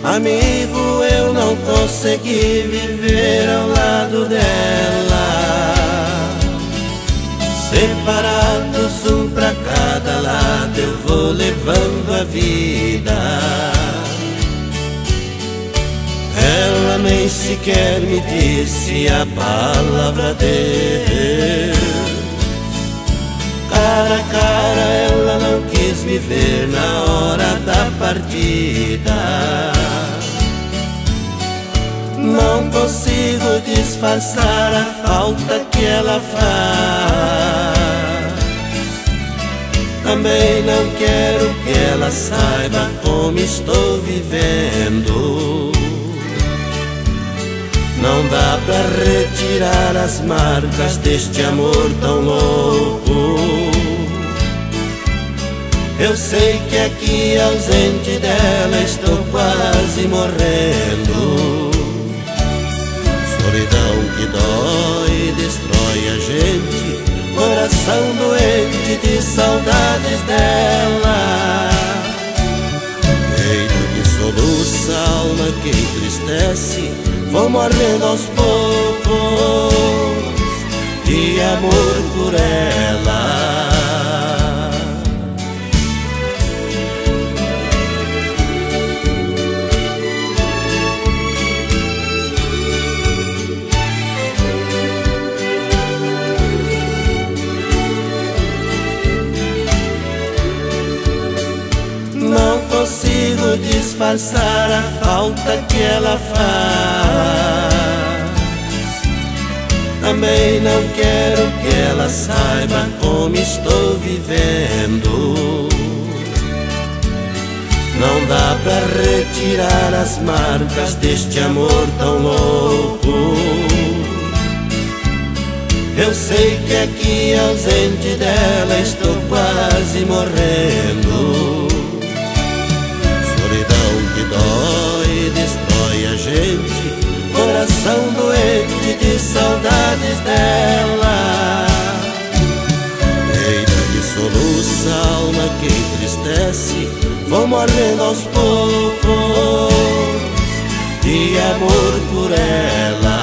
Amigo, eu não consegui viver ao lado dela, separados um pra cada lado, eu vou levando a vida. Ela nem sequer me disse a palavra Deus. Cara a cara ela não quis me ver na hora da partida. Não consigo disfarçar a falta que ela faz. Também não quero que ela saiba como estou vivendo. Não dá pra retirar as marcas deste amor tão louco. Eu sei que aqui ausente dela estou quase morrendo. Solidão que dói e destrói a gente, coração doente de saudades dela. Peito que soluça, alma que entristece, vou morrendo aos poucos de amor por ela. Não consigo disfarçar a falta que ela faz. Também não quero que ela saiba como estou vivendo. Não dá pra retirar as marcas deste amor tão louco. Eu sei que aqui ausente dela estou quase morrendo. Solidão que dói e destrói a gente, coração doente de saudades dela. Peito que soluça, alma que entristece, vou morrendo aos poucos de amor por ela.